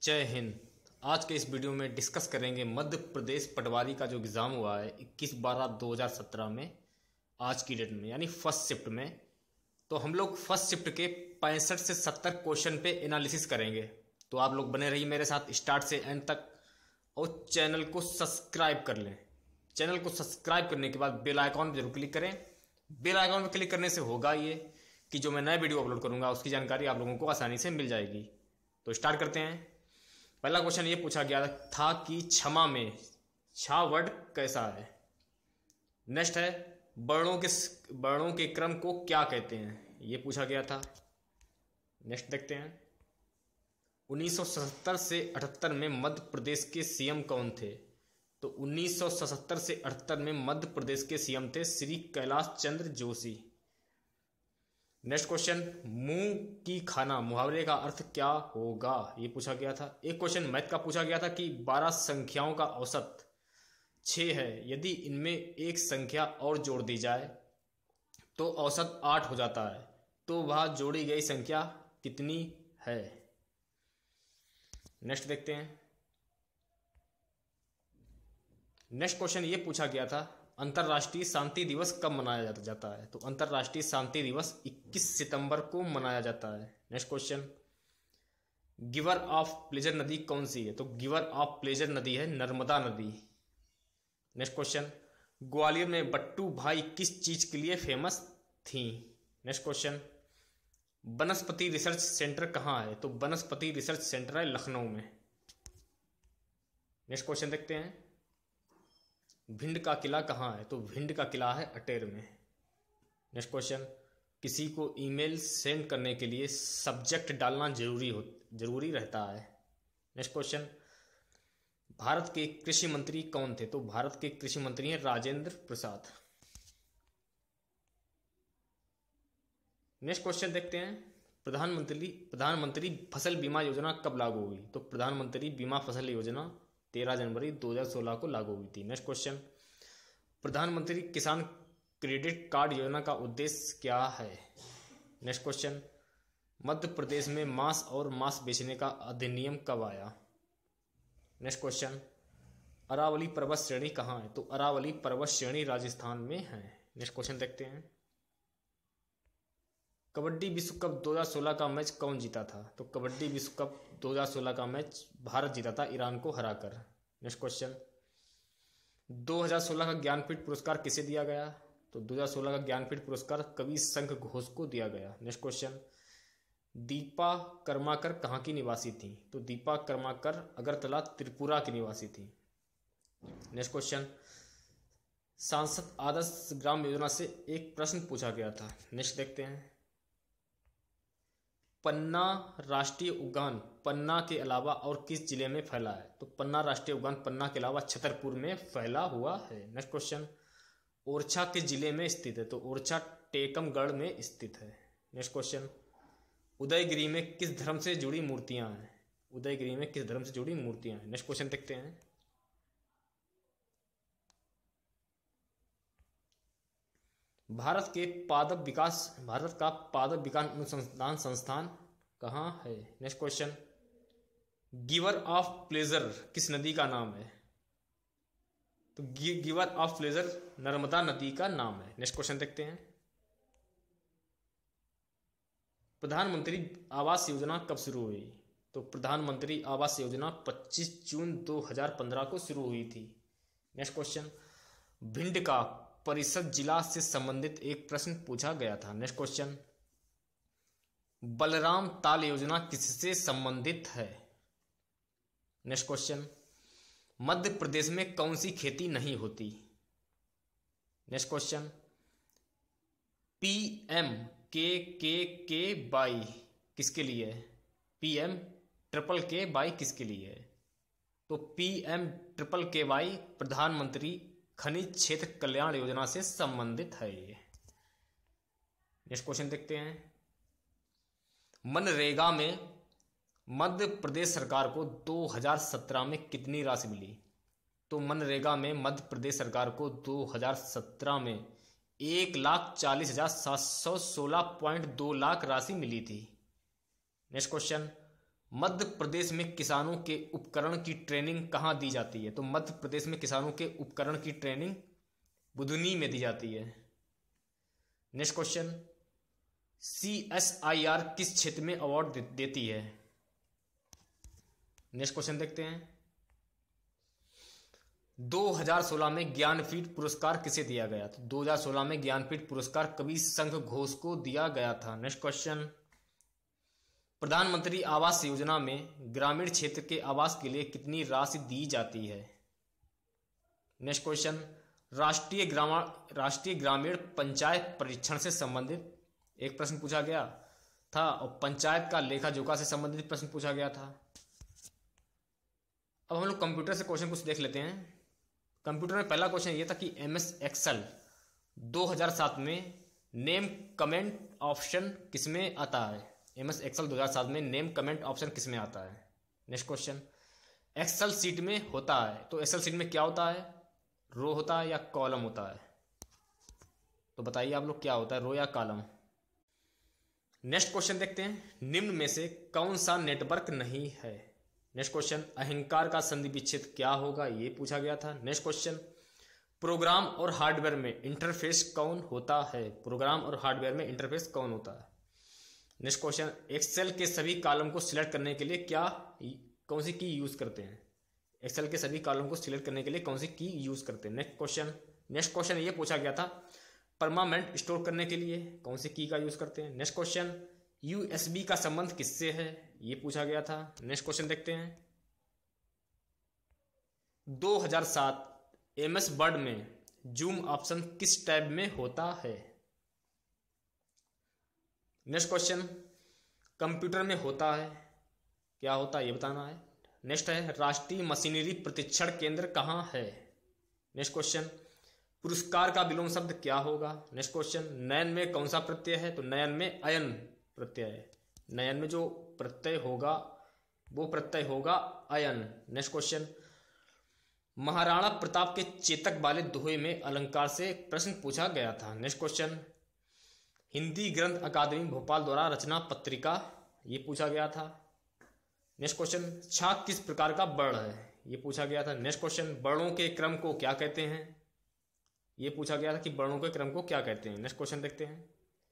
जय हिंद। आज के इस वीडियो में डिस्कस करेंगे मध्य प्रदेश पटवारी का जो एग्ज़ाम हुआ है 21/12/2017 में, आज की डेट में, यानी फर्स्ट शिफ्ट में। तो हम लोग फर्स्ट शिफ्ट के 65 से 70 क्वेश्चन पे एनालिसिस करेंगे। तो आप लोग बने रहिए मेरे साथ स्टार्ट से एंड तक और चैनल को सब्सक्राइब कर लें। चैनल को सब्सक्राइब करने के बाद बेल आइकॉन पर जरूर क्लिक करें। बेल आइकॉन पर क्लिक करने से होगा ये कि जो मैं नए वीडियो अपलोड करूँगा उसकी जानकारी आप लोगों को आसानी से मिल जाएगी। तो स्टार्ट करते हैं। पहला क्वेश्चन ये पूछा गया था कि क्षमा में छा वर्ड कैसा है। नेक्स्ट है वर्णों के क्रम को क्या कहते हैं, ये पूछा गया था। नेक्स्ट देखते हैं। 1977 से 78 में मध्य प्रदेश के सीएम कौन थे। तो 1977 से 78 में मध्य प्रदेश के सीएम थे श्री कैलाश चंद्र जोशी। नेक्स्ट क्वेश्चन, मुंह की खाना मुहावरे का अर्थ क्या होगा, ये पूछा गया था। एक क्वेश्चन मैथ का पूछा गया था कि 12 संख्याओं का औसत 6 है, यदि इनमें एक संख्या और जोड़ दी जाए तो औसत 8 हो जाता है, तो वह जोड़ी गई संख्या कितनी है। नेक्स्ट देखते हैं। नेक्स्ट क्वेश्चन ये पूछा गया था, अंतर्राष्ट्रीय शांति दिवस कब मनाया जाता है। तो अंतर्राष्ट्रीय शांति दिवस 21 सितंबर को मनाया जाता है। Next question, giver of pleasure नदी कौन सी है। तो गिवर ऑफ प्लेजर नदी है नर्मदा नदी। नेक्स्ट क्वेश्चन, ग्वालियर में बट्टू भाई किस चीज के लिए फेमस थी। नेक्स्ट क्वेश्चन, वनस्पति रिसर्च सेंटर कहाँ है। तो वनस्पति रिसर्च सेंटर है लखनऊ में। नेक्स्ट क्वेश्चन देखते हैं। भिंड का किला कहाँ है। तो भिंड का किला है अटेर में। नेक्स्ट क्वेश्चन, किसी को ईमेल सेंड करने के लिए सब्जेक्ट डालना जरूरी रहता है। नेक्स्ट क्वेश्चन, भारत के कृषि मंत्री कौन थे। तो भारत के कृषि मंत्री हैं राजेंद्र प्रसाद। नेक्स्ट क्वेश्चन देखते हैं। प्रधानमंत्री फसल बीमा योजना कब लागू हुई। तो प्रधानमंत्री बीमा फसल योजना 13 जनवरी 2016 को लागू हुई थी। नेक्स्ट क्वेश्चन, प्रधानमंत्री किसान क्रेडिट कार्ड योजना का उद्देश्य क्या है। नेक्स्ट क्वेश्चन, मध्य प्रदेश में मांस और मांस बेचने का अधिनियम कब आया। नेक्स्ट क्वेश्चन, अरावली पर्वत श्रेणी कहाँ है। तो अरावली पर्वत श्रेणी राजस्थान में है। नेक्स्ट क्वेश्चन देखते हैं। कबड्डी विश्व कप 2016 का मैच कौन जीता था। तो कबड्डी विश्व कप 2016 का मैच भारत जीता था ईरान को हराकर। नेक्स्ट क्वेश्चन, 2016 का ज्ञानपीठ पुरस्कार किसे दिया गया। तो 2016 का ज्ञानपीठ पुरस्कार कवि शंख घोष को दिया गया। नेक्स्ट क्वेश्चन, दीपा कर्माकर कहाँ की निवासी थी। तो दीपा कर्माकर अगरतला त्रिपुरा की निवासी थी। नेक्स्ट क्वेश्चन, सांसद आदर्श ग्राम योजना से एक प्रश्न पूछा गया था। नेक्स्ट देखते हैं। पन्ना राष्ट्रीय उद्यान पन्ना के अलावा और किस जिले में फैला है। तो पन्ना राष्ट्रीय उद्यान पन्ना के अलावा छतरपुर में फैला हुआ है। नेक्स्ट क्वेश्चन, ओरछा किस जिले में स्थित है। तो ओरछा टेकमगढ़ में स्थित है। नेक्स्ट क्वेश्चन, उदयगिरी में किस धर्म से जुड़ी मूर्तियां हैं। उदयगिरी में किस धर्म से जुड़ी मूर्तियां हैं। नेक्स्ट क्वेश्चन देखते हैं। भारत का पादप विकास अनुसंधान संस्थान कहाँ है। Next question, giver of pleasure किस नदी का नाम है। तो गिवर ऑफ प्लेजर नर्मदा नदी का नाम है। नेक्स्ट क्वेश्चन देखते हैं। प्रधानमंत्री आवास योजना कब शुरू हुई। तो प्रधानमंत्री आवास योजना 25 जून 2015 को शुरू हुई थी। नेक्स्ट क्वेश्चन, भिंड का परिषद जिला से संबंधित एक प्रश्न पूछा गया था। नेक्स्ट क्वेश्चन, बलराम ताल योजना किससे संबंधित है। नेक्स्ट क्वेश्चन, मध्य प्रदेश में कौन सी खेती नहीं होती। नेक्स्ट क्वेश्चन, PMKKY किसके लिए है। PMKKY किसके लिए है। तो PMKKY प्रधानमंत्री खनिज क्षेत्र कल्याण योजना से संबंधित है ये। नेक्स्ट क्वेश्चन देखते हैं। मनरेगा में मध्य प्रदेश सरकार को 2017 में कितनी राशि मिली। तो मनरेगा में मध्य प्रदेश सरकार को 2017 में 1,40,716.2 लाख राशि मिली थी। नेक्स्ट क्वेश्चन, मध्य प्रदेश में किसानों के उपकरण की ट्रेनिंग कहाँ दी जाती है? तो मध्य प्रदेश में किसानों के उपकरण की ट्रेनिंग बुधनी में दी जाती है। नेक्स्ट क्वेश्चन, CSIR किस क्षेत्र में अवार्ड देती है? नेक्स्ट क्वेश्चन देखते हैं। 2016 में ज्ञानपीठ पुरस्कार किसे दिया गया? तो 2016 में ज्ञानपीठ पुरस्कार कवि संघ घोष को दिया गया था। नेक्स्ट क्वेश्चन, प्रधानमंत्री आवास योजना में ग्रामीण क्षेत्र के आवास के लिए कितनी राशि दी जाती है? नेक्स्ट क्वेश्चन, राष्ट्रीय ग्रामीण पंचायत परीक्षण से संबंधित एक प्रश्न पूछा गया था और पंचायत का लेखा जोखा से संबंधित प्रश्न पूछा गया था। अब हम लोग कंप्यूटर से क्वेश्चन कुछ देख लेते हैं। कंप्यूटर में पहला क्वेश्चन ये था कि MS एक्सेल 2007 में नेम कमेंट ऑप्शन किसमें आता है? MS एक्सेल 2007 में नेम कमेंट ऑप्शन किसमें आता है? नेक्स्ट क्वेश्चन, एक्सेल सीट में होता है तो एक्सेल सीट में क्या होता है? रो होता है या कॉलम होता है? तो बताइए आप लोग क्या होता है, रो या कॉलम? नेक्स्ट क्वेश्चन देखते हैं, निम्न में से कौन सा नेटवर्क नहीं है? नेक्स्ट क्वेश्चन, अहंकार का संधि विच्छेद क्या होगा? ये पूछा गया था। नेक्स्ट क्वेश्चन, प्रोग्राम और हार्डवेयर में इंटरफेस कौन होता है? प्रोग्राम और हार्डवेयर में इंटरफेस कौन होता है? नेक्स्ट क्वेश्चन, एक्सेल के सभी कॉलम को सिलेक्ट करने के लिए कौन सी की यूज करते हैं? एक्सेल के सभी कॉलम को सिलेक्ट करने के लिए कौन सी की यूज करते हैं? नेक्स्ट क्वेश्चन ये पूछा गया था, परमानेंट स्टोर करने के लिए कौन सी की का यूज करते हैं? नेक्स्ट क्वेश्चन, USB का संबंध किससे है? ये पूछा गया था। नेक्स्ट क्वेश्चन देखते हैं, 2007 MS वर्ड में जूम ऑप्शन किस टैब में होता है? नेक्स्ट क्वेश्चन, कंप्यूटर में होता है, क्या होता है ये बताना है। नेक्स्ट है, राष्ट्रीय मशीनरी प्रशिक्षण केंद्र कहाँ है? नेक्स्ट क्वेश्चन, पुरस्कार का विलोम शब्द क्या होगा? नेक्स्ट क्वेश्चन, नयन में कौन सा प्रत्यय है? तो नयन में अयन प्रत्यय है। नयन में जो प्रत्यय होगा वो प्रत्यय होगा अयन। नेक्स्ट क्वेश्चन, महाराणा प्रताप के चेतक वाले दोहे में अलंकार से प्रश्न पूछा गया था। नेक्स्ट क्वेश्चन, हिंदी ग्रंथ अकादमी भोपाल द्वारा रचना पत्रिका, ये पूछा गया था। नेक्स्ट क्वेश्चन, छा किस प्रकार का वर्ण है? ये पूछा गया था। नेक्स्ट क्वेश्चन, वर्णों के क्रम को क्या कहते हैं? ये पूछा गया था कि वर्णों के क्रम को क्या कहते हैं। नेक्स्ट क्वेश्चन देखते हैं,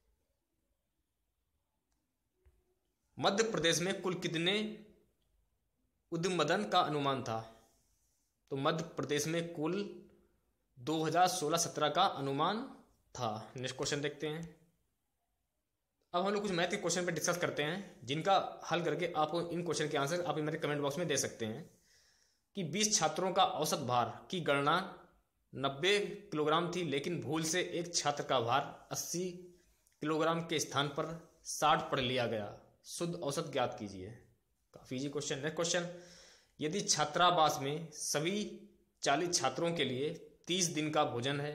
मध्य प्रदेश में कुल कितने उद्मदन का अनुमान था? तो मध्य प्रदेश में कुल 2016-17 का अनुमान था। नेक्स्ट क्वेश्चन देखते हैं। अब हम लोग कुछ मैथ के क्वेश्चन पे डिस्कस करते हैं जिनका हल करके आपको इन क्वेश्चन के आंसर आप मेरे कमेंट बॉक्स में दे सकते हैं। कि 20 छात्रों का औसत भार की गणना 90 किलोग्राम थी, लेकिन भूल से एक छात्र का भार 80 किलोग्राम के स्थान पर 60 पढ़ लिया गया। शुद्ध औसत ज्ञात कीजिए। काफी इजी क्वेश्चन। नेक्स्ट क्वेश्चन, यदि छात्रावास में सभी 40 छात्रों के लिए 30 दिन का भोजन है,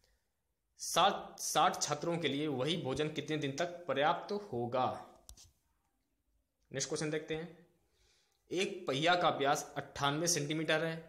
60 छात्रों के लिए वही भोजन कितने दिन तक पर्याप्त होगा? नेक्स्ट क्वेश्चन देखते हैं। एक पहिया का व्यास 98 सेंटीमीटर है,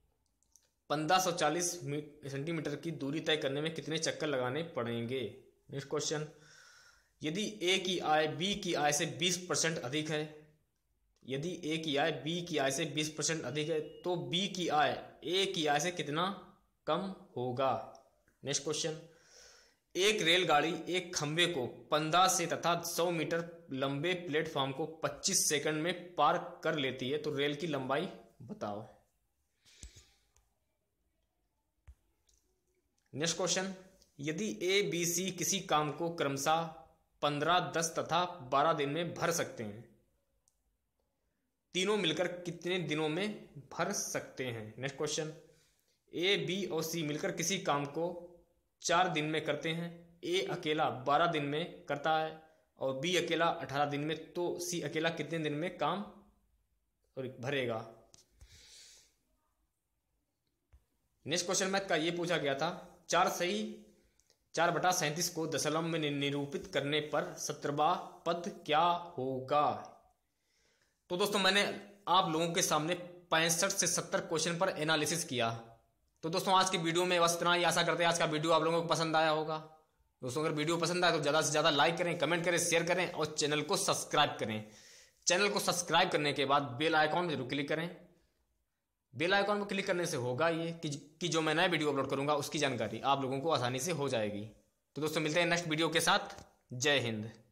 1540 सेंटीमीटर की दूरी तय करने में कितने चक्कर लगाने पड़ेंगे? नेक्स्ट क्वेश्चन, यदि ए की आय बी की आय से 20% अधिक है, यदि ए की आय बी की आय से 20% अधिक है तो बी की आय ए की आय से कितना कम होगा? नेक्स्ट क्वेश्चन, एक रेलगाड़ी एक खंभे को 15 से तथा 100 मीटर लंबे प्लेटफॉर्म को 25 सेकंड में पार कर लेती है, तो रेल की लंबाई बताओ। नेक्स्ट क्वेश्चन, यदि ए बी सी किसी काम को क्रमशः 15, 10 तथा 12 दिन में भर सकते हैं, तीनों मिलकर कितने दिनों में भर सकते हैं? नेक्स्ट क्वेश्चन, ए बी और सी मिलकर किसी काम को 4 दिन में करते हैं, ए अकेला 12 दिन में करता है और बी अकेला 18 दिन में, तो सी अकेला कितने दिन में काम भरेगा? नेक्स्ट क्वेश्चन मैथ का ये पूछा गया था, 4/37 को दशमलव में निरूपित करने पर 17वां पद क्या होगा? तो दोस्तों मैंने आप लोगों के सामने 65 से 70 क्वेश्चन पर एनालिसिस किया। तो दोस्तों आज की वीडियो में बस इतना ही। आशा करते हैं आज का वीडियो आप लोगों को पसंद आया होगा। दोस्तों अगर वीडियो पसंद आए तो ज़्यादा से ज़्यादा लाइक करें, कमेंट करें, शेयर करें और चैनल को सब्सक्राइब करें। चैनल को सब्सक्राइब करने के बाद बेल आइकॉन जरूर क्लिक करें। बेल आइकॉन पर क्लिक करने से होगा ये कि जो मैं नया वीडियो अपलोड करूंगा उसकी जानकारी आप लोगों को आसानी से हो जाएगी। तो दोस्तों मिलते हैं नेक्स्ट वीडियो के साथ। जय हिंद।